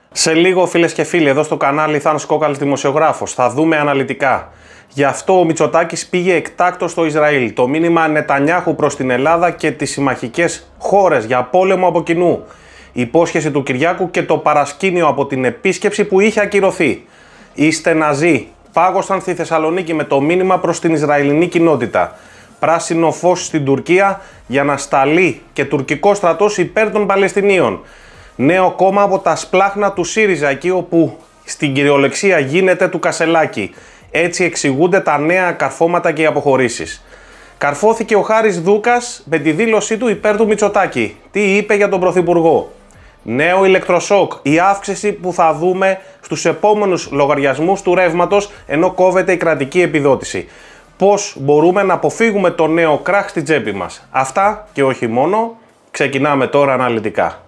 Σε λίγο, φίλες και φίλοι, εδώ στο κανάλι Θάνος Κόκαλης δημοσιογράφος, θα δούμε αναλυτικά. Γι' αυτό ο Μητσοτάκης πήγε εκτάκτως στο Ισραήλ. Το μήνυμα Νετανιάχου προς την Ελλάδα και τις συμμαχικές χώρες για πόλεμο από κοινού. Η υπόσχεση του Κυριάκου και το παρασκήνιο από την επίσκεψη που είχε ακυρωθεί. Είστε Ναζί. Πάγωσαν στη Θεσσαλονίκη με το μήνυμα προς την Ισραηλινή κοινότητα. Πράσινο φως στην Τουρκία για να σταλεί και τουρκικό στρατός υπέρ των Παλαιστινίων. Νέο κόμμα από τα σπλάχνα του ΣΥΡΙΖΑ, εκεί όπου στην κυριολεξία γίνεται του Κασελάκη. Έτσι εξηγούνται τα νέα καρφώματα και οι αποχωρήσεις. Καρφώθηκε ο Χάρης Δούκας με τη δήλωσή του υπέρ του Μητσοτάκη. Τι είπε για τον Πρωθυπουργό? Νέο ηλεκτροσόκ, η αύξηση που θα δούμε στους επόμενους λογαριασμούς του ρεύματος ενώ κόβεται η κρατική επιδότηση. Πώς μπορούμε να αποφύγουμε το νέο κράχ στη τσέπη μας? Αυτά και όχι μόνο, ξεκινάμε τώρα αναλυτικά.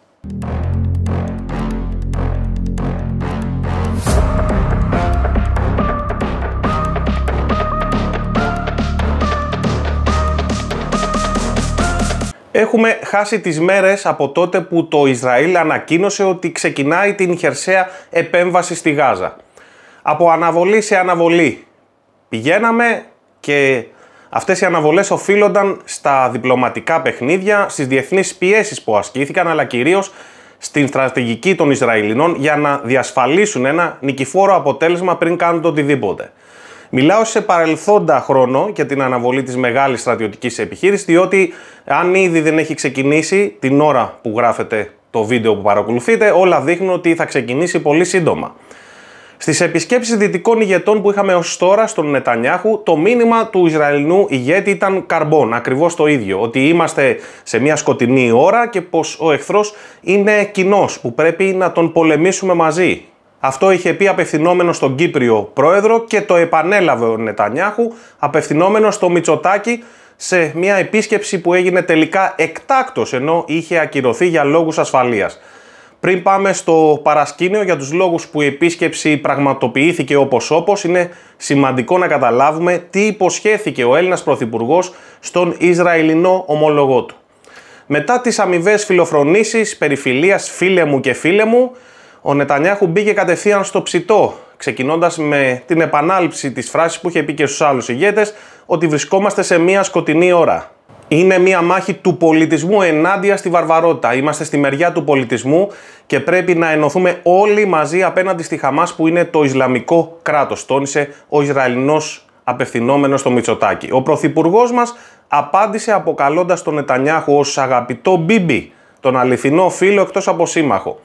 Έχουμε χάσει τις μέρες από τότε που το Ισραήλ ανακοίνωσε ότι ξεκινάει την χερσαία επέμβαση στη Γάζα. Από αναβολή σε αναβολή πηγαίναμε και αυτές οι αναβολές οφείλονταν στα διπλωματικά παιχνίδια, στις διεθνείς πιέσεις που ασκήθηκαν, αλλά κυρίως στην στρατηγική των Ισραηλινών για να διασφαλίσουν ένα νικηφόρο αποτέλεσμα πριν κάνουν το οτιδήποτε. Μιλάω σε παρελθόντα χρόνο για την αναβολή της μεγάλης στρατιωτικής επιχείρησης, διότι αν ήδη δεν έχει ξεκινήσει την ώρα που γράφετε το βίντεο που παρακολουθείτε, όλα δείχνουν ότι θα ξεκινήσει πολύ σύντομα. Στις επισκέψεις δυτικών ηγετών που είχαμε ως τώρα στον Νετανιάχου, το μήνυμα του Ισραηλινού ηγέτη ήταν καρμπόν, ακριβώς το ίδιο. Ότι είμαστε σε μια σκοτεινή ώρα και πως ο εχθρός είναι κοινός, που πρέπει να τον πολεμήσουμε μαζί. Αυτό είχε πει απευθυνόμενο στον Κύπριο πρόεδρο και το επανέλαβε ο Νετανιάχου απευθυνόμενο στο Μητσοτάκη σε μια επίσκεψη που έγινε τελικά εκτάκτως ενώ είχε ακυρωθεί για λόγους ασφαλείας. Πριν πάμε στο παρασκήνιο για τους λόγους που η επίσκεψη πραγματοποιήθηκε όπως είναι σημαντικό να καταλάβουμε τι υποσχέθηκε ο Έλληνας Πρωθυπουργός στον Ισραηλινό ομολογό του. Μετά τις αμοιβές φιλοφρονήσεις, περιφιλίας φίλε μου και φίλε μου, ο Νετανιάχου μπήκε κατευθείαν στο ψητό, ξεκινώντας με την επανάληψη της φράσης που είχε πει και στους άλλους ηγέτες ότι βρισκόμαστε σε μια σκοτεινή ώρα. Είναι μια μάχη του πολιτισμού ενάντια στη βαρβαρότητα. Είμαστε στη μεριά του πολιτισμού και πρέπει να ενωθούμε όλοι μαζί απέναντι στη Χαμάς που είναι το Ισλαμικό κράτος, τόνισε ο Ισραηλινός απευθυνόμενος στο Μητσοτάκη. Ο πρωθυπουργός μας απάντησε αποκαλώντας τον Νετανιάχου ως αγαπητό Μπίμπι, τον αληθινό φίλο εκτός από σύμμαχο.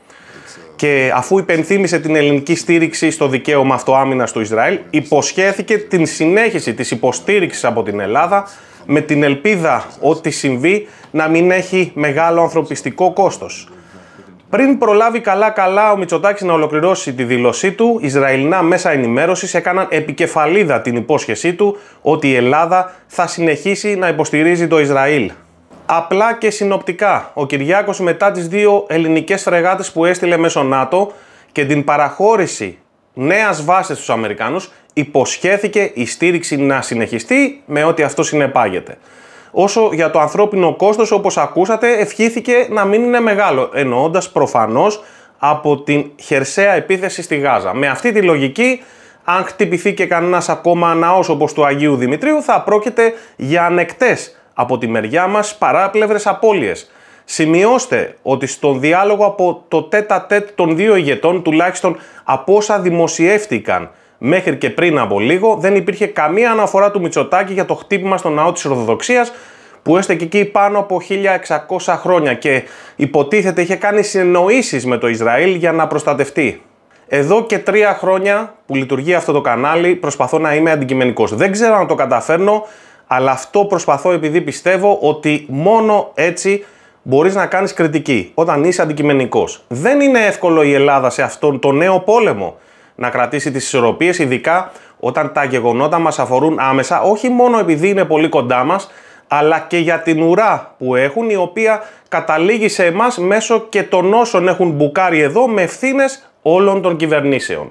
Και αφού υπενθύμησε την ελληνική στήριξη στο δικαίωμα αυτοάμυνας του Ισραήλ, υποσχέθηκε την συνέχιση της υποστήριξης από την Ελλάδα με την ελπίδα ότι συμβεί να μην έχει μεγάλο ανθρωπιστικό κόστος. Πριν προλάβει καλά ο Μητσοτάκης να ολοκληρώσει τη δήλωσή του, Ισραηλινά μέσα ενημέρωσης έκαναν επικεφαλίδα την υπόσχεσή του ότι η Ελλάδα θα συνεχίσει να υποστηρίζει το Ισραήλ. Απλά και συνοπτικά, ο Κυριάκος μετά τις δύο ελληνικές φρεγάτες που έστειλε μέσω ΝΑΤΟ και την παραχώρηση νέας βάσης στους Αμερικάνους, υποσχέθηκε η στήριξη να συνεχιστεί με ό,τι αυτό συνεπάγεται. Όσο για το ανθρώπινο κόστος, όπως ακούσατε, ευχήθηκε να μην είναι μεγάλο, εννοώντας προφανώς από την χερσαία επίθεση στη Γάζα. Με αυτή τη λογική, αν χτυπηθεί και κανένας ακόμα ναός όπως του Αγίου Δημητρίου, θα πρόκειται για ανεκτές από τη μεριά μας παράπλευρες απώλειες. Σημειώστε ότι στον διάλογο από το τέτα-τέτ των δύο ηγετών, τουλάχιστον από όσα δημοσιεύτηκαν μέχρι και πριν από λίγο, δεν υπήρχε καμία αναφορά του Μητσοτάκη για το χτύπημα στο ναό της Ορθοδοξίας που έστεκε εκεί πάνω από 1600 χρόνια και υποτίθεται είχε κάνει συνεννοήσεις με το Ισραήλ για να προστατευτεί. Εδώ και 3 χρόνια που λειτουργεί αυτό το κανάλι προσπαθώ να είμαι αντικειμενικός. Δεν ξέρω αν το καταφέρνω, αλλά αυτό προσπαθώ επειδή πιστεύω ότι μόνο έτσι μπορείς να κάνεις κριτική, όταν είσαι αντικειμενικός. Δεν είναι εύκολο η Ελλάδα σε αυτόν τον νέο πόλεμο να κρατήσει τις ισορροπίες, ειδικά όταν τα γεγονότα μας αφορούν άμεσα, όχι μόνο επειδή είναι πολύ κοντά μας, αλλά και για την ουρά που έχουν, η οποία καταλήγει σε εμάς μέσω και των όσων έχουν μπουκάρει εδώ με ευθύνες όλων των κυβερνήσεων.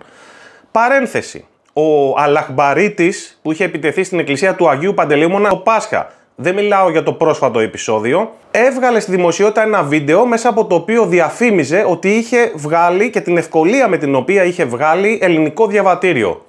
Παρένθεση. Ο Αλαχμπαρίτης που είχε επιτεθεί στην εκκλησία του Αγίου Παντελεήμωνα το Πάσχα δεν μιλάω για το πρόσφατο επεισόδιο, έβγαλε στη δημοσιότητα ένα βίντεο μέσα από το οποίο διαφήμιζε ότι είχε βγάλει και την ευκολία με την οποία είχε βγάλει ελληνικό διαβατήριο.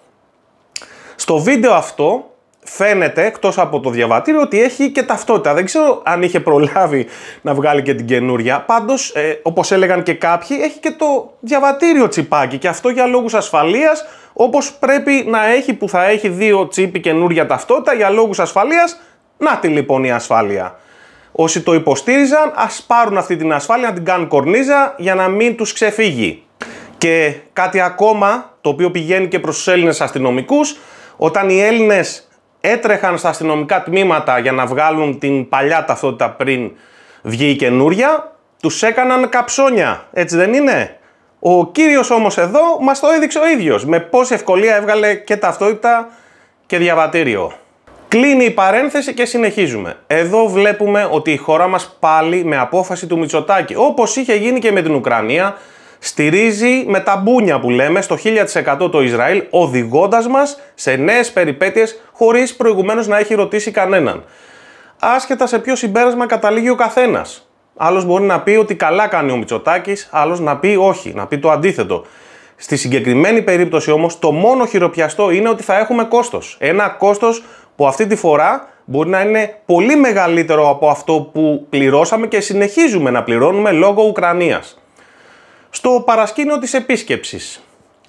Στο βίντεο αυτό φαίνεται, εκτός από το διαβατήριο, ότι έχει και ταυτότητα. Δεν ξέρω αν είχε προλάβει να βγάλει και την καινούρια. Πάντως, όπως έλεγαν και κάποιοι, έχει και το διαβατήριο τσιπάκι. Και αυτό για λόγους ασφαλείας, όπως πρέπει να έχει, που θα έχει 2 τσίπι καινούρια ταυτότητα για λόγους ασφαλείας. Να τη λοιπόν η ασφάλεια. Όσοι το υποστήριζαν, ας πάρουν αυτή την ασφάλεια, να την κάνουν κορνίζα για να μην τους ξεφύγει. Και κάτι ακόμα, το οποίο πηγαίνει και προς τους Έλληνες αστυνομικούς, όταν οι Έλληνες έτρεχαν στα αστυνομικά τμήματα για να βγάλουν την παλιά ταυτότητα πριν βγει η καινούρια, τους έκαναν καψόνια, έτσι δεν είναι? Ο κύριος όμως εδώ μας το έδειξε ο ίδιος, με πόση ευκολία έβγαλε και ταυτότητα και διαβατήριο. Κλείνει η παρένθεση και συνεχίζουμε. Εδώ βλέπουμε ότι η χώρα μας πάλι με απόφαση του Μητσοτάκη, όπως είχε γίνει και με την Ουκρανία, στηρίζει με τα μπούνια που λέμε στο 1000% το Ισραήλ, οδηγώντας μας σε νέες περιπέτειες χωρίς προηγουμένως να έχει ρωτήσει κανέναν. Άσχετα σε ποιο συμπέρασμα καταλήγει ο καθένας. Άλλος μπορεί να πει ότι καλά κάνει ο Μητσοτάκης, άλλος να πει όχι, να πει το αντίθετο. Στη συγκεκριμένη περίπτωση όμως το μόνο χειροπιαστό είναι ότι θα έχουμε κόστος. Ένα κόστος που αυτή τη φορά μπορεί να είναι πολύ μεγαλύτερο από αυτό που πληρώσαμε και συνεχίζουμε να πληρώνουμε λόγω Ουκρανίας. Στο παρασκήνιο της επίσκεψης.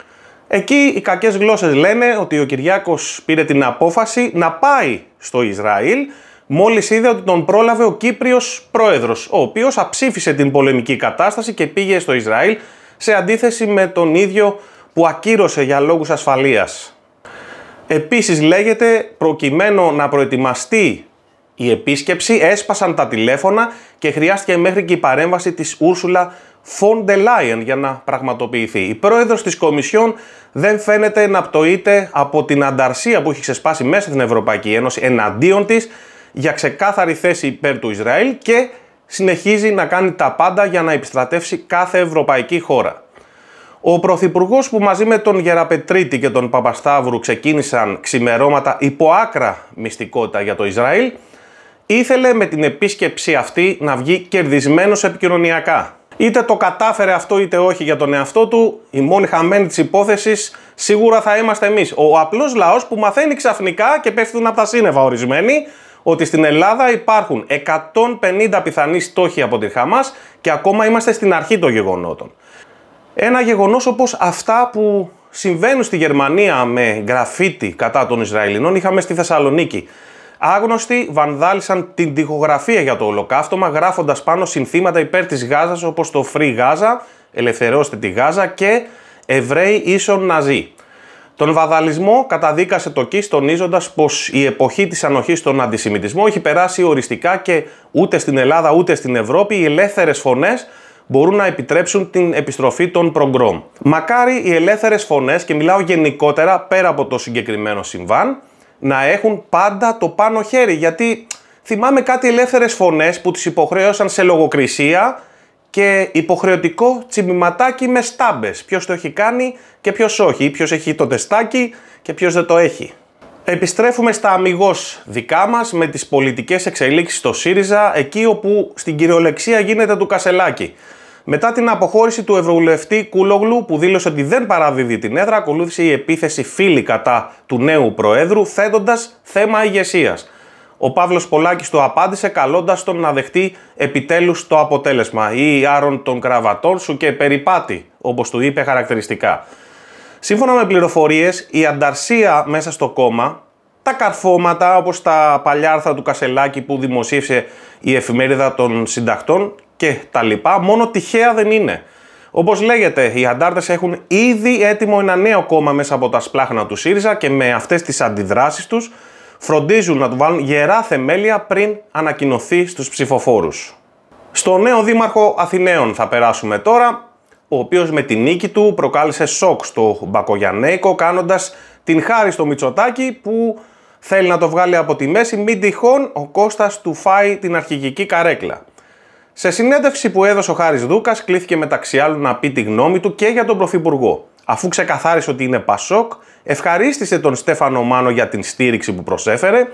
Εκεί οι κακές γλώσσες λένε ότι ο Κυριάκος πήρε την απόφαση να πάει στο Ισραήλ μόλις είδε ότι τον πρόλαβε ο Κύπριος πρόεδρος, ο οποίος αψήφισε την πολεμική κατάσταση και πήγε στο Ισραήλ σε αντίθεση με τον ίδιο που ακύρωσε για λόγους ασφαλείας. Επίσης λέγεται, προκειμένου να προετοιμαστεί η επίσκεψη, έσπασαν τα τηλέφωνα και χρειάστηκε μέχρι και η παρέμβαση της Ursula von der Leyen για να πραγματοποιηθεί. Η πρόεδρος της Κομισιόν δεν φαίνεται να πτωείται από την ανταρσία που έχει ξεσπάσει μέσα στην Ευρωπαϊκή Ένωση εναντίον της για ξεκάθαρη θέση υπέρ του Ισραήλ και συνεχίζει να κάνει τα πάντα για να επιστρατεύσει κάθε ευρωπαϊκή χώρα. Ο Πρωθυπουργός που μαζί με τον Γεραπετρίτη και τον Παπασταύρου ξεκίνησαν ξημερώματα υπό άκρα μυστικότητα για το Ισραήλ, ήθελε με την επίσκεψη αυτή να βγει κερδισμένος επικοινωνιακά. Είτε το κατάφερε αυτό είτε όχι για τον εαυτό του, η μόνη χαμένη της υπόθεσης σίγουρα θα είμαστε εμείς. Ο απλός λαός που μαθαίνει ξαφνικά και πέφτουν από τα σύννεφα ορισμένοι ότι στην Ελλάδα υπάρχουν 150 πιθανοί στόχοι από τη Χαμάς και ακόμα είμαστε στην αρχή των γεγονότων. Ένα γεγονός όπως αυτά που συμβαίνουν στη Γερμανία με γραφίτι κατά των Ισραηλινών είχαμε στη Θεσσαλονίκη. Άγνωστοι βανδάλισαν την τοιχογραφία για το ολοκαύτωμα γράφοντας πάνω συνθήματα υπέρ της Γάζας όπως το Free Gaza, ελευθερώστε τη Γάζα και Εβραίοι ίσον Ναζί. Τον βανδαλισμό καταδίκασε το ΚΙΣ τονίζοντας πως η εποχή της ανοχής στον αντισημιτισμό έχει περάσει οριστικά και ούτε στην Ελλάδα ούτε στην Ευρώπη οι ελεύθερες φωνές μπορούν να επιτρέψουν την επιστροφή των προγκρόμ. Μακάρι οι ελεύθερες φωνές, και μιλάω γενικότερα πέρα από το συγκεκριμένο συμβάν, να έχουν πάντα το πάνω χέρι, γιατί θυμάμαι κάτι ελεύθερες φωνές που τις υποχρέωσαν σε λογοκρισία και υποχρεωτικό τσιμιματάκι με στάμπες. Ποιος το έχει κάνει και ποιος όχι, ή ποιος έχει το τεστάκι και ποιος δεν το έχει. Επιστρέφουμε στα αμιγώς δικά μας με τις πολιτικές εξελίξεις στο ΣΥΡΙΖΑ, εκεί όπου στην κυριολεξία γίνεται του Κασελάκη. Μετά την αποχώρηση του Ευρωβουλευτή Κούλογλου που δήλωσε ότι δεν παραδίδει την έδρα, ακολούθησε η επίθεση φίλη κατά του νέου Προέδρου, θέτοντας θέμα ηγεσίας. Ο Παύλος Πολάκης το απάντησε καλώντας τον να δεχτεί επιτέλους το αποτέλεσμα ή άρον των κραβατών σου και περιπάτη, όπως του είπε χαρακτηριστικά. Σύμφωνα με πληροφορίες, η ανταρσία μέσα στο κόμμα, τα καρφώματα όπως τα παλιά άρθρα του Κασελάκη που δημοσίευσε η εφημερίδα των συντακτών και τα λοιπά, μόνο τυχαία δεν είναι. Όπως λέγεται, οι αντάρτες έχουν ήδη έτοιμο ένα νέο κόμμα μέσα από τα σπλάχνα του ΣΥΡΙΖΑ και με αυτές τις αντιδράσεις τους φροντίζουν να του βάλουν γερά θεμέλια πριν ανακοινωθεί στους ψηφοφόρους. Στο νέο δήμαρχο Αθηναίων θα περάσουμε τώρα, ο οποίος με την νίκη του προκάλεσε σοκ στο Μπακογιαννέικο, κάνοντας την χάρη στο Μητσοτάκη που θέλει να το βγάλει από τη μέση, μην τυχόν ο Κώστας του φάει την αρχηγική καρέκλα. Σε συνέντευξη που έδωσε ο Χάρης Δούκας, κλήθηκε μεταξύ άλλων να πει τη γνώμη του και για τον Πρωθυπουργό. Αφού ξεκαθάρισε ότι είναι Πασόκ, ευχαρίστησε τον Στέφανο Μάνο για την στήριξη που προσέφερε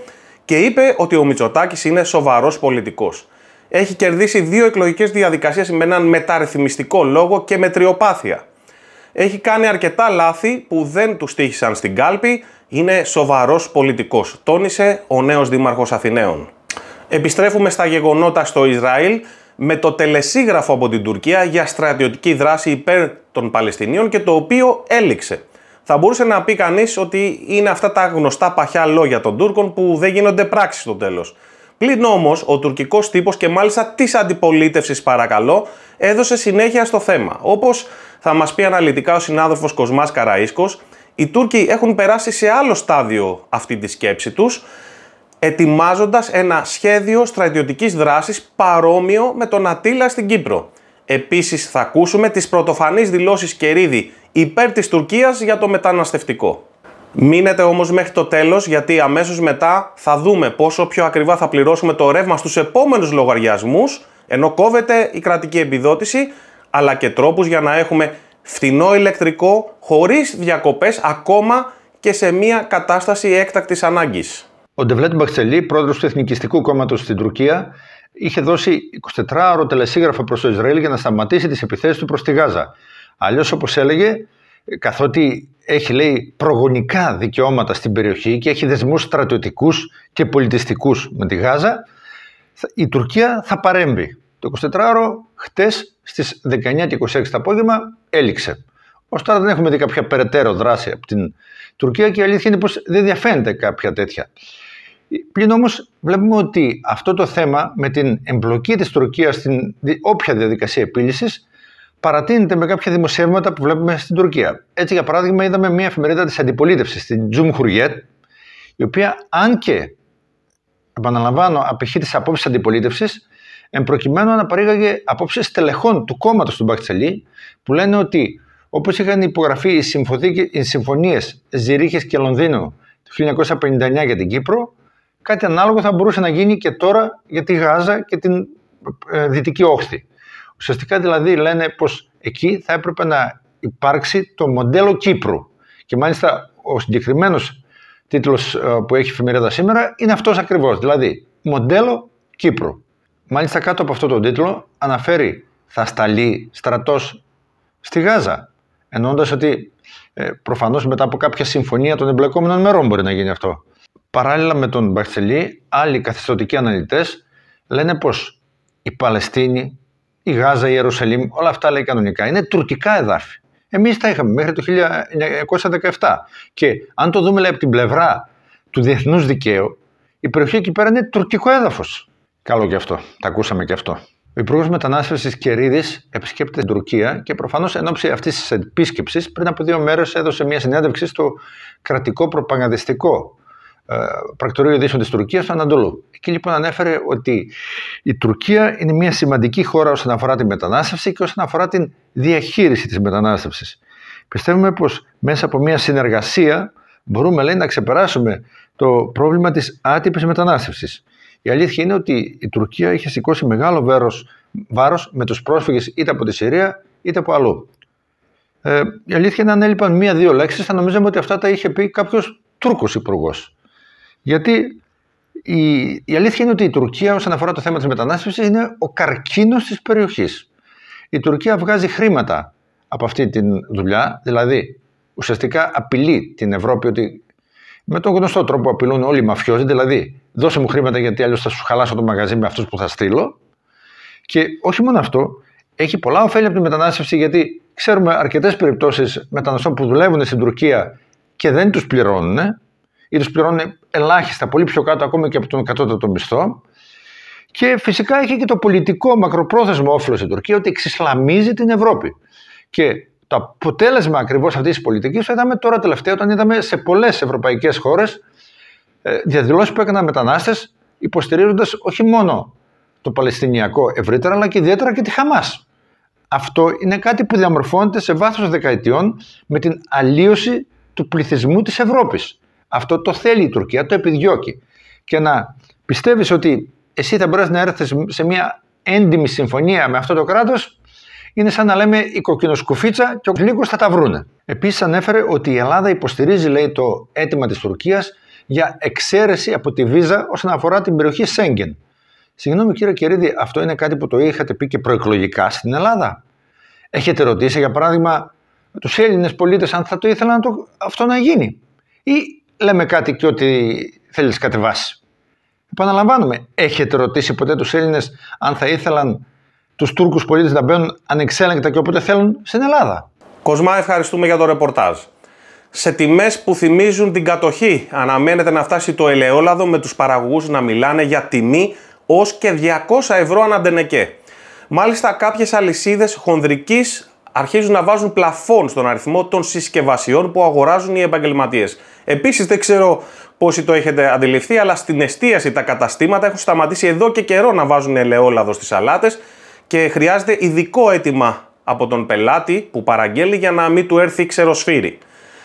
και είπε ότι ο Μητσοτάκης είναι σοβαρός πολιτικός. Έχει κερδίσει 2 εκλογικές διαδικασίες με έναν μεταρρυθμιστικό λόγο και μετριοπάθεια. Έχει κάνει αρκετά λάθη που δεν του τύχησαν στην κάλπη, είναι σοβαρός πολιτικός, τόνισε ο νέος δήμαρχος Αθηναίων. Επιστρέφουμε στα γεγονότα στο Ισραήλ με το τελεσίγραφο από την Τουρκία για στρατιωτική δράση υπέρ των Παλαιστινίων και το οποίο έληξε. Θα μπορούσε να πει κανείς ότι είναι αυτά τα γνωστά παχιά λόγια των Τούρκων που δεν γίνονται πράξεις στο τέλος. Πλην όμως, ο τουρκικός τύπος και μάλιστα της αντιπολίτευσης παρακαλώ, έδωσε συνέχεια στο θέμα. Όπως θα μας πει αναλυτικά ο συνάδελφος Κοσμάς Καραΐσκος, οι Τούρκοι έχουν περάσει σε άλλο στάδιο αυτή τη σκέψη τους, ετοιμάζοντας ένα σχέδιο στρατιωτικής δράσης παρόμοιο με τον Αττήλα στην Κύπρο. Επίσης θα ακούσουμε τις πρωτοφανείς δηλώσεις Κερίδη υπέρ της Τουρκίας για το μεταναστευτικό. Μείνετε όμως μέχρι το τέλος, γιατί αμέσως μετά θα δούμε πόσο πιο ακριβά θα πληρώσουμε το ρεύμα στους επόμενους λογαριασμούς, ενώ κόβεται η κρατική επιδότηση, αλλά και τρόπους για να έχουμε φθηνό ηλεκτρικό χωρίς διακοπές ακόμα και σε μια κατάσταση έκτακτης ανάγκης. Ο Ντεβλέτ Μπαχτσελί, πρόεδρος του Εθνικιστικού Κόμματος στην Τουρκία, είχε δώσει 24ωρο τελεσίγραφο προς το Ισραήλ για να σταματήσει τις επιθέσεις του προς τη Γάζα. Αλλιώς, όπως έλεγε, καθότι έχει, λέει, προγονικά δικαιώματα στην περιοχή και έχει δεσμούς στρατιωτικούς και πολιτιστικούς με τη Γάζα, η Τουρκία θα παρέμβει. Το 24ωρο χτες στις 19:26 το απόγευμα έληξε. Ως τώρα δεν έχουμε δει κάποια περαιτέρω δράση από την Τουρκία και η αλήθεια είναι πως δεν διαφαίνεται κάποια τέτοια. Πλην όμως βλέπουμε ότι αυτό το θέμα με την εμπλοκή της Τουρκίας στην όποια διαδικασία επίλυσης παρατείνεται με κάποια δημοσιεύματα που βλέπουμε στην Τουρκία. Έτσι, για παράδειγμα, είδαμε μια εφημερίδα της αντιπολίτευσης, την Cumhuriyet, η οποία, αν και, επαναλαμβάνω, απηχεί τις απόψεις αντιπολίτευσης, εμπροκειμένου να παρήγαγε απόψεις στελεχών του κόμματος του Μπαχτσελί, που λένε ότι όπως είχαν υπογραφεί οι συμφωνίες Ζηρίχης και Λονδίνου το 1959 για την Κύπρο, κάτι ανάλογο θα μπορούσε να γίνει και τώρα για τη Γάζα και την Δυτική Όχθη. Ουσιαστικά δηλαδή λένε πως εκεί θα έπρεπε να υπάρξει το μοντέλο Κύπρου. Και μάλιστα ο συγκεκριμένος τίτλος που έχει η εφημερίδα σήμερα είναι αυτός ακριβώς, δηλαδή μοντέλο Κύπρου. Μάλιστα κάτω από αυτό το τίτλο αναφέρει θα σταλεί στρατός στη Γάζα, εννοώντας ότι προφανώς μετά από κάποια συμφωνία των εμπλεκόμενων μερών μπορεί να γίνει αυτό. Παράλληλα με τον Μπαχτσελί, άλλοι καθεστωτικοί αναλυτές λένε πως η Παλαιστίνη, η Γάζα, η Ιερουσαλήμ, όλα αυτά λέει κανονικά είναι τουρκικά εδάφη. Εμείς τα είχαμε μέχρι το 1917 και αν το δούμε λέει από την πλευρά του διεθνούς δικαίου, η περιοχή εκεί πέρα είναι τουρκικό έδαφος. Καλό και αυτό, τα ακούσαμε και αυτό. Ο Υπουργός Μετανάστευσης Κερίδης επισκέπτεται την Τουρκία και προφανώς εν ώψη αυτής της επίσκεψης πριν από 2 μέρες έδωσε μια συνέντευξη στο κρατικό προπαγανδιστικό πρακτορείο ειδήσεων της Τουρκίας του Ανατολού. Εκεί λοιπόν ανέφερε ότι η Τουρκία είναι μια σημαντική χώρα όσον αφορά τη μετανάστευση και όσον αφορά την διαχείριση της μετανάστευσης. Πιστεύουμε πως μέσα από μια συνεργασία μπορούμε, λέει, να ξεπεράσουμε το πρόβλημα της άτυπης μετανάστευσης. Η αλήθεια είναι ότι η Τουρκία είχε σηκώσει μεγάλο βάρος με τους πρόσφυγες είτε από τη Συρία είτε από αλλού. Η αλήθεια είναι αν έλειπαν 1-2 λέξεις θα νομίζαμε ότι αυτά τα είχε πει κάποιος Τούρκος υπουργός. Γιατί η αλήθεια είναι ότι η Τουρκία όσον αφορά το θέμα της μετανάστευσης είναι ο καρκίνος της περιοχής. Η Τουρκία βγάζει χρήματα από αυτή τη δουλειά, δηλαδή ουσιαστικά απειλεί την Ευρώπη ότι με τον γνωστό τρόπο που απειλούν όλοι οι μαφιόζοι, δηλαδή δώσε μου χρήματα γιατί αλλιώς θα σου χαλάσω το μαγαζί με αυτούς που θα στείλω. Και όχι μόνο αυτό, έχει πολλά ωφέλη από τη μετανάστευση γιατί ξέρουμε αρκετές περιπτώσεις μεταναστών που δουλεύουν στην Τουρκία και δεν τους πληρώνουν ή τους πληρώνουν ελάχιστα, πολύ πιο κάτω ακόμη και από τον κατώτατο μισθό. Και φυσικά έχει και το πολιτικό μακροπρόθεσμο όφελος η Τουρκία ότι εξισλαμίζει την Ευρώπη. Και το αποτέλεσμα ακριβώς αυτής της πολιτικής το είδαμε τώρα τελευταία, όταν είδαμε σε πολλές ευρωπαϊκές χώρες διαδηλώσεις που έκαναν μετανάστες υποστηρίζοντας όχι μόνο το Παλαιστινιακό ευρύτερα, αλλά και ιδιαίτερα και τη Χαμάς. Αυτό είναι κάτι που διαμορφώνεται σε βάθος δεκαετιών με την αλλίωση του πληθυσμού της Ευρώπης. Αυτό το θέλει η Τουρκία, το επιδιώκει. Και να πιστεύεις ότι εσύ θα μπορείς να έρθεις σε μια έντιμη συμφωνία με αυτό το κράτος, είναι σαν να λέμε η κοκκινοσκουφίτσα και ο γλύκος θα τα βρούνε. Επίσης ανέφερε ότι η Ελλάδα υποστηρίζει, λέει, το αίτημα της Τουρκίας για εξαίρεση από τη βίζα όσον αφορά την περιοχή Σέγγεν. Συγγνώμη κύριε Κερίδη, αυτό είναι κάτι που το είχατε πει και προεκλογικά στην Ελλάδα? Έχετε ρωτήσει για παράδειγμα τους Έλληνες πολίτες αν θα το ήθελαν αυτό να γίνει? Ή λέμε κάτι και ό,τι θέλεις κατεβάσει? Επαναλαμβάνουμε, έχετε ρωτήσει ποτέ τους Έλληνες αν θα ήθελαν τους Τούρκους πολίτες να μπαίνουν ανεξέλεγκτα και όποτε θέλουν στην Ελλάδα? Κοσμά, ευχαριστούμε για το ρεπορτάζ. Σε τιμές που θυμίζουν την κατοχή αναμένεται να φτάσει το ελαιόλαδο, με τους παραγωγούς να μιλάνε για τιμή ως και 200 ευρώ ανά ντενεκέ. Μάλιστα κάποιες αλυσίδες χονδρικής αρχίζουν να βάζουν πλαφόν στον αριθμό των συσκευασιών που αγοράζουν οι επαγγελματίες. Επίσης, δεν ξέρω πόσοι το έχετε αντιληφθεί, αλλά στην εστίαση τα καταστήματα έχουν σταματήσει εδώ και καιρό να βάζουν ελαιόλαδο στις σαλάτες και χρειάζεται ειδικό αίτημα από τον πελάτη που παραγγέλει για να μην του έρθει ξεροσφύρι.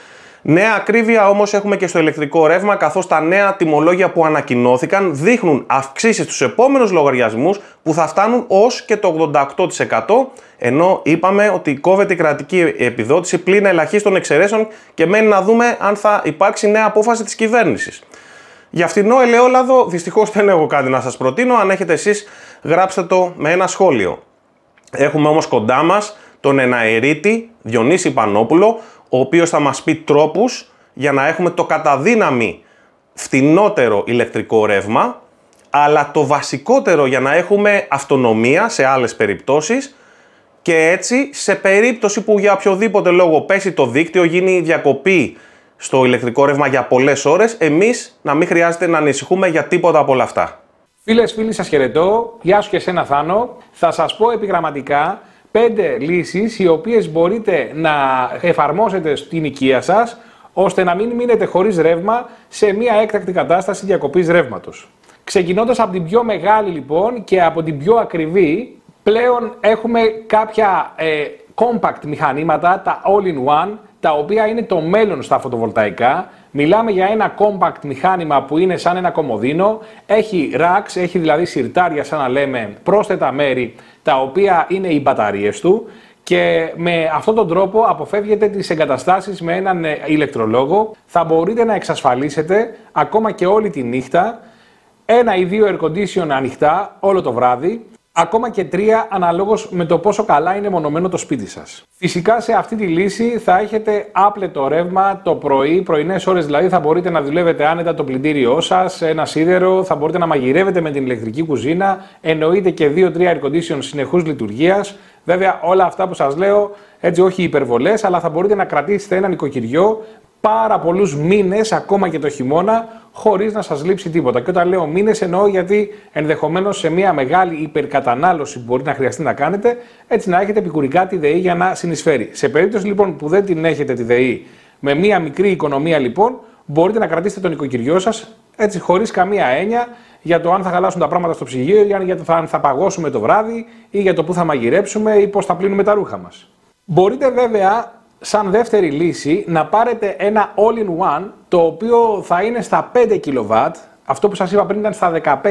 Νέα ακρίβεια όμως έχουμε και στο ηλεκτρικό ρεύμα, καθώς τα νέα τιμολόγια που ανακοινώθηκαν δείχνουν αυξήσεις στους επόμενους λογαριασμούς που θα φτάνουν ως και το 88%, ενώ είπαμε ότι κόβεται η κρατική επιδότηση πλην ελαχίστων εξαιρέσεων και μένει να δούμε αν θα υπάρξει νέα απόφαση της κυβέρνησης. Για φθηνό ελαιόλαδο δυστυχώς δεν έχω κάτι να σας προτείνω, αν έχετε εσείς γράψτε το με ένα σχόλιο. Έχουμε όμως κοντά μας τον εναερίτη Διονύση Πανόπουλο, ο οποίος θα μας πει τρόπους για να έχουμε το καταδύναμη φθηνότερο ηλεκτρικό ρεύμα, αλλά το βασικότερο για να έχουμε αυτονομία σε άλλες περιπτώσεις και έτσι σε περίπτωση που για οποιοδήποτε λόγο πέσει το δίκτυο, γίνει διακοπή στο ηλεκτρικό ρεύμα για πολλές ώρες, εμείς να μην χρειάζεται να ανησυχούμε για τίποτα από όλα αυτά. Φίλοι, σας χαιρετώ. Γεια σου και εσένα Θάνο. Θα σας πω επιγραμματικά 5 λύσεις οι οποίες μπορείτε να εφαρμόσετε στην οικία σας ώστε να μην μείνετε χωρίς ρεύμα σε μια έκτακτη κατάσταση διακοπής ρεύματος. Ξεκινώντας από την πιο μεγάλη λοιπόν και από την πιο ακριβή, πλέον έχουμε κάποια compact μηχανήματα, τα all-in-one, τα οποία είναι το μέλλον στα φωτοβολταϊκά. Μιλάμε για ένα compact μηχάνημα που είναι σαν ένα κομοδίνο, έχει racks, έχει δηλαδή συρτάρια σαν να λέμε πρόσθετα μέρη, τα οποία είναι οι μπαταρίες του και με αυτόν τον τρόπο αποφεύγετε τις εγκαταστάσεις με έναν ηλεκτρολόγο. Θα μπορείτε να εξασφαλίσετε ακόμα και όλη τη νύχτα 1 ή 2 air condition ανοιχτά όλο το βράδυ, ακόμα και 3 αναλόγως με το πόσο καλά είναι μονωμένο το σπίτι σας. Φυσικά σε αυτή τη λύση θα έχετε άπλετο ρεύμα το πρωί, πρωινές ώρες δηλαδή θα μπορείτε να δουλεύετε άνετα το πλυντήριό σας, ένα σίδερο, θα μπορείτε να μαγειρεύετε με την ηλεκτρική κουζίνα, εννοείται και 2-3 air condition συνεχούς λειτουργίας. Βέβαια όλα αυτά που σας λέω, έτσι όχι υπερβολές, αλλά θα μπορείτε να κρατήσετε ένα νοικοκυριό πάρα πολλούς μήνες, ακόμα και το χειμώνα, χωρίς να σας λείψει τίποτα. Και όταν λέω μήνες εννοώ γιατί ενδεχομένως σε μια μεγάλη υπερκατανάλωση που μπορεί να χρειαστεί να κάνετε, έτσι να έχετε επικουρικά τη ΔΕΗ για να συνεισφέρει. Σε περίπτωση λοιπόν που δεν την έχετε τη ΔΕΗ, με μια μικρή οικονομία λοιπόν, μπορείτε να κρατήσετε το νοικοκυριό σας έτσι χωρίς καμία έννοια για το αν θα χαλάσουν τα πράγματα στο ψυγείο, για το αν θα παγώσουμε το βράδυ ή για το που θα μαγειρέψουμε ή πώς θα πλύνουμε τα ρούχα μας. Μπορείτε βέβαια σαν δεύτερη λύση να πάρετε ένα all-in-one το οποίο θα είναι στα 5 kW, αυτό που σας είπα πριν ήταν στα 15,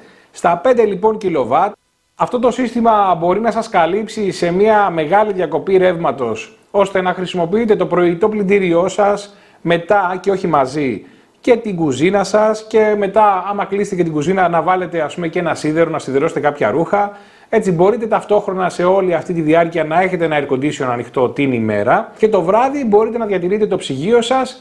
στα 5 λοιπόν kW. Αυτό το σύστημα μπορεί να σας καλύψει σε μια μεγάλη διακοπή ρεύματος ώστε να χρησιμοποιείτε το προηγητό πλυντήριό σας μετά και όχι μαζί και την κουζίνα σας και μετά άμα κλείσετε και την κουζίνα να βάλετε ας πούμε και ένα σίδερο, να σιδερώσετε κάποια ρούχα. Έτσι μπορείτε ταυτόχρονα σε όλη αυτή τη διάρκεια να έχετε ένα air condition ανοιχτό την ημέρα και το βράδυ μπορείτε να διατηρείτε το ψυγείο σας,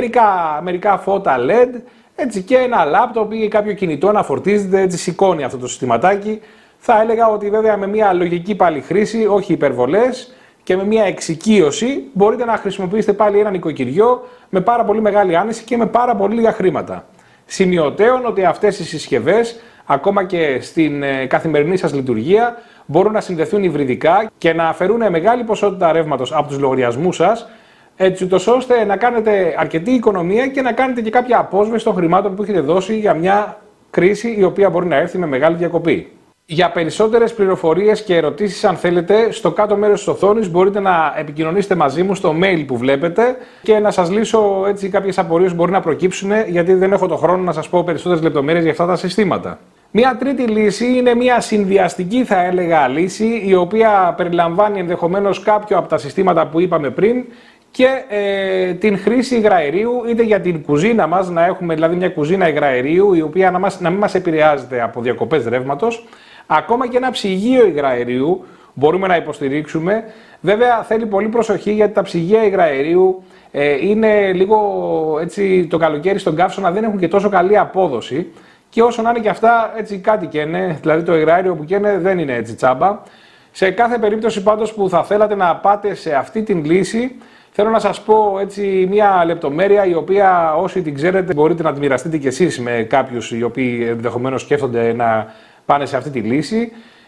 μερικά φώτα LED, έτσι και ένα λάπτοπ ή κάποιο κινητό να φορτίζετε, έτσι σηκώνει αυτό το συστηματάκι. Θα έλεγα ότι βέβαια με μια λογική πάλι χρήση, όχι υπερβολές και με μια εξοικείωση μπορείτε να χρησιμοποιήσετε πάλι ένα νοικοκυριό με πάρα πολύ μεγάλη άνεση και με πάρα πολύ λίγα χρήματα. Σημειωτέων ότι αυτές οι συσκευές ακόμα και στην καθημερινή σας λειτουργία μπορούν να συνδεθούν υβριδικά και να αφαιρούν μεγάλη ποσότητα ρεύματος από τους λογαριασμούς σας, έτσι ούτως ώστε να κάνετε αρκετή οικονομία και να κάνετε και κάποια απόσβεση των χρημάτων που έχετε δώσει για μια κρίση η οποία μπορεί να έρθει με μεγάλη διακοπή. Για περισσότερες πληροφορίες και ερωτήσεις αν θέλετε, στο κάτω μέρος της οθόνης μπορείτε να επικοινωνήσετε μαζί μου στο mail που βλέπετε και να σας λύσω έτσι κάποιες απορίες που μπορεί να προκύψουν, γιατί δεν έχω το χρόνο να σας πω περισσότερες λεπτομέρειες για αυτά τα συστήματα. Μια τρίτη λύση είναι μια συνδυαστική θα έλεγα λύση, η οποία περιλαμβάνει ενδεχομένως κάποιο από τα συστήματα που είπαμε πριν και την χρήση υγραερίου, είτε για την κουζίνα μας, να έχουμε δηλαδή μια κουζίνα υγραερίου η οποία να μην μας επηρεάζεται από διακοπές ρεύματος, ακόμα και ένα ψυγείο υγραερίου μπορούμε να υποστηρίξουμε. Βέβαια θέλει πολύ προσοχή, γιατί τα ψυγεία υγραερίου είναι λίγο έτσι το καλοκαίρι στον καύσωνα, δεν έχουν και τόσο καλή απόδοση, και όσο να είναι και αυτά έτσι κάτι καίνε, δηλαδή το υγραέριο που καίνε δεν είναι έτσι τσάμπα. Σε κάθε περίπτωση πάντως που θα θέλατε να πάτε σε αυτή την λύση, θέλω να σας πω έτσι μια λεπτομέρεια, η οποία όσοι την ξέρετε μπορείτε να τη μοιραστείτε κι εσείς με κάποιους οι οποίοι ενδεχομένως σκέφτονται να πάνε σε αυτή τη λύση.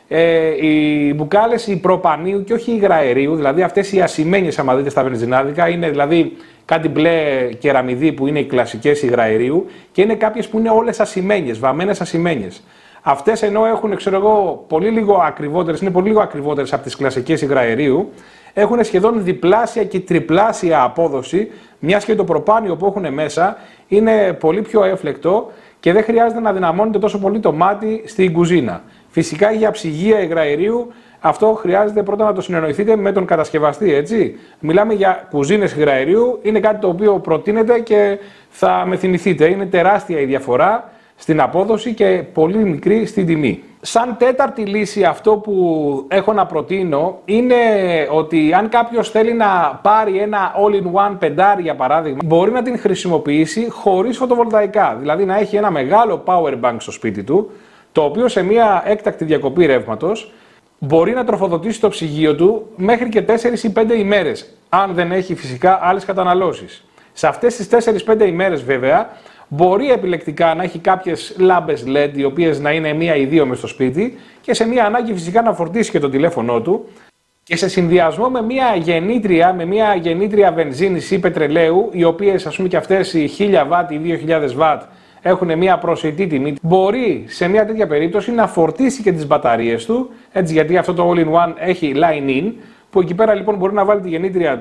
Οι μπουκάλες οι προπανίου και όχι υγραερίου, δηλαδή αυτές οι ασημένιες, άμα δείτε στα βενζινάδικα, είναι δηλαδή κάτι μπλε κεραμιδί που είναι οι κλασικές υγραερίου, και είναι κάποιες που είναι όλες ασημένιες, βαμμένες ασημένιες. Αυτές ενώ έχουν, ξέρω εγώ, πολύ λίγο ακριβότερες από τις κλασικές υγραερίου, έχουν σχεδόν διπλάσια και τριπλάσια απόδοση, μιας και το προπάνιο που έχουν μέσα είναι πολύ πιο έφλεκτο και δεν χρειάζεται να δυναμώνετε τόσο πολύ το μάτι στην κουζίνα. Φυσικά για ψυγεία υγραερίου αυτό χρειάζεται πρώτα να το συνεννοηθείτε με τον κατασκευαστή, έτσι. Μιλάμε για κουζίνες υγραερίου, είναι κάτι το οποίο προτείνεται και θα με θυμηθείτε. Είναι τεράστια η διαφορά στην απόδοση και πολύ μικρή στην τιμή. Σαν τέταρτη λύση, αυτό που έχω να προτείνω είναι ότι αν κάποιος θέλει να πάρει ένα all-in-one πεντάρι για παράδειγμα, μπορεί να την χρησιμοποιήσει χωρίς φωτοβολταϊκά. Δηλαδή να έχει ένα μεγάλο power bank στο σπίτι του, το οποίο σε μια έκτακτη διακοπή ρεύματος μπορεί να τροφοδοτήσει το ψυγείο του μέχρι και 4 ή 5 ημέρες, αν δεν έχει φυσικά άλλες καταναλώσεις. Σε αυτές τις 4-5 ημέρες βέβαια, μπορεί επιλεκτικά να έχει κάποιες λάμπες LED, οι οποίες να είναι 1 ή 2 μες στο σπίτι, και σε μια ανάγκη φυσικά να φορτίσει και το τηλέφωνό του, και σε συνδυασμό με μια γεννήτρια βενζίνης ή πετρελαίου, οι οποίες ας πούμε και αυτές οι 1000 W ή 2000 W έχουν μια προσιτή τιμή, μπορεί σε μια τέτοια περίπτωση να φορτίσει και τις μπαταρίες του, έτσι, γιατί αυτό το all-in-one έχει line-in, που εκεί πέρα λοιπόν μπορεί να βάλει τη γεννήτρια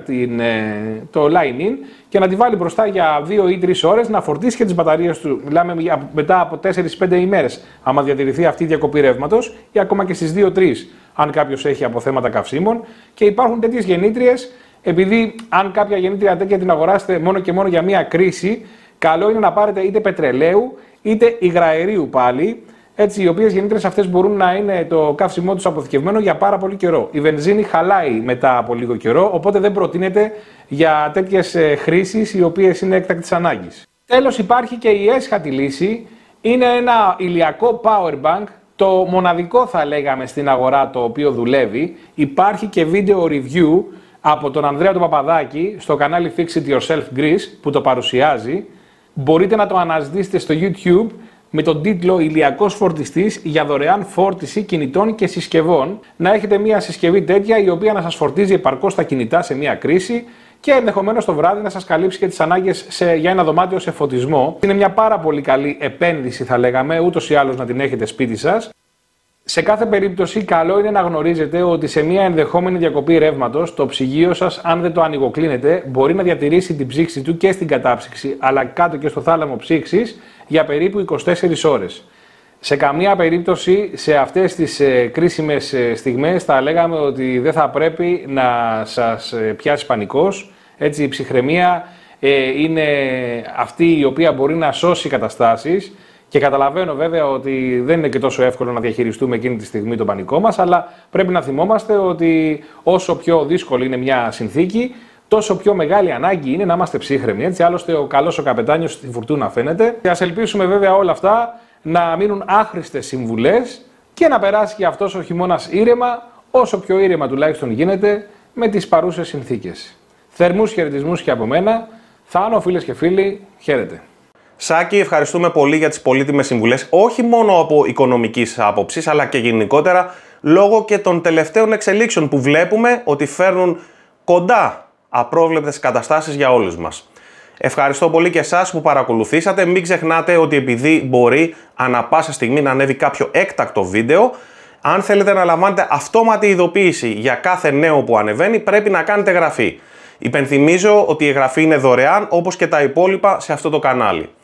το line-in και να τη βάλει μπροστά για 2 ή 3 ώρες, να φορτίσει και τις μπαταρίες του. Μιλάμε μετά από 4-5 ημέρες, άμα διατηρηθεί αυτή η διακοπή ρεύματος, ή ακόμα και στις 2-3, αν κάποιος έχει αποθέματα καυσίμων. Και υπάρχουν τέτοιες γεννήτριες, επειδή αν κάποια γεννήτρια τέτοια την αγοράσετε μόνο και μόνο για μία κρίση, καλό είναι να πάρετε είτε πετρελαίου είτε υγραερίου πάλι. Έτσι, οι οποίες γεννήτριες αυτές μπορούν να είναι το καύσιμό τους αποθηκευμένο για πάρα πολύ καιρό. Η βενζίνη χαλάει μετά από λίγο καιρό, οπότε δεν προτείνεται για τέτοιες χρήσεις οι οποίες είναι έκτακτης ανάγκης. Τέλος, υπάρχει και η έσχατη λύση. Είναι ένα ηλιακό power bank, το μοναδικό θα λέγαμε στην αγορά το οποίο δουλεύει. Υπάρχει και βίντεο review από τον Ανδρέα τον Παπαδάκη στο κανάλι Fix It Yourself Greece που το παρουσιάζει. Μπορείτε να το αναζητήσετε στο YouTube με τον τίτλο «Ηλιακός φορτιστής για δωρεάν φόρτιση κινητών και συσκευών». Να έχετε μια συσκευή τέτοια η οποία να σας φορτίζει επαρκώς τα κινητά σε μια κρίση και ενδεχομένως το βράδυ να σας καλύψει και τις ανάγκες για ένα δωμάτιο σε φωτισμό. Είναι μια πάρα πολύ καλή επένδυση θα λέγαμε, ούτως ή άλλως να την έχετε σπίτι σας. Σε κάθε περίπτωση, καλό είναι να γνωρίζετε ότι σε μια ενδεχόμενη διακοπή ρεύματος, το ψυγείο σας, αν δεν το ανοιγοκλίνετε, μπορεί να διατηρήσει την ψήξη του και στην κατάψυξη, αλλά κάτω και στο θάλαμο ψήξης, για περίπου 24 ώρες. Σε καμία περίπτωση, σε αυτές τις κρίσιμες στιγμές, θα λέγαμε ότι δεν θα πρέπει να σας πιάσει πανικός. Έτσι, η ψυχραιμία είναι αυτή η οποία μπορεί να σώσει καταστάσεις. Και καταλαβαίνω βέβαια ότι δεν είναι και τόσο εύκολο να διαχειριστούμε εκείνη τη στιγμή τον πανικό μας, αλλά πρέπει να θυμόμαστε ότι όσο πιο δύσκολη είναι μια συνθήκη, τόσο πιο μεγάλη ανάγκη είναι να είμαστε ψύχρεμοι. Έτσι, άλλωστε ο καλός ο καπετάνιος στη φουρτούνα φαίνεται. Και ας ελπίσουμε βέβαια όλα αυτά να μείνουν άχρηστες συμβουλές και να περάσει και αυτός ο χειμώνας ήρεμα, όσο πιο ήρεμα τουλάχιστον γίνεται, με τις παρούσες συνθήκες. Θερμούς χαιρετισμούς και από μένα. Θάνο, φίλες και φίλοι, χαίρετε. Σάκη, ευχαριστούμε πολύ για τις πολύτιμες συμβουλές, όχι μόνο από οικονομικής άποψης, αλλά και γενικότερα λόγω και των τελευταίων εξελίξεων που βλέπουμε ότι φέρνουν κοντά απρόβλεπτες καταστάσεις για όλους μας. Ευχαριστώ πολύ και εσάς που παρακολουθήσατε. Μην ξεχνάτε ότι επειδή μπορεί ανά πάσα στιγμή να ανέβει κάποιο έκτακτο βίντεο, αν θέλετε να λαμβάνετε αυτόματη ειδοποίηση για κάθε νέο που ανεβαίνει, πρέπει να κάνετε εγγραφή. Υπενθυμίζω ότι η εγγραφή είναι δωρεάν, όπως και τα υπόλοιπα σε αυτό το κανάλι.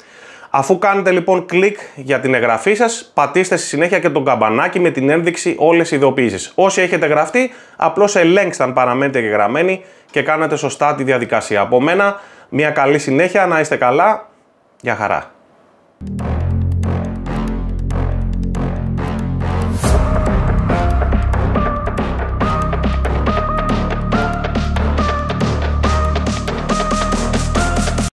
Αφού κάνετε λοιπόν κλικ για την εγγραφή σας, πατήστε στη συνέχεια και τον καμπανάκι με την ένδειξη όλες οι ειδοποιήσεις. Όσοι έχετε γραφτεί, απλώς ελέγξτε αν παραμένετε γραμμένοι και κάνετε σωστά τη διαδικασία. Από μένα, μια καλή συνέχεια, να είστε καλά, γεια χαρά.